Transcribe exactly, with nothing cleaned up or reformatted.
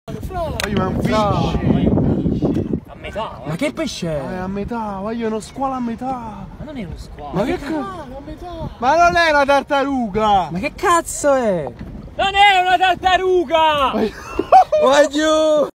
Voglio ma un pesce. A metà. Ma che pesce È è? a metà, voglio uno squalo a metà. Ma non è uno squalo. Ma che cazzo? Ma non è una tartaruga! Ma che cazzo è? Non è una tartaruga! Vai giù!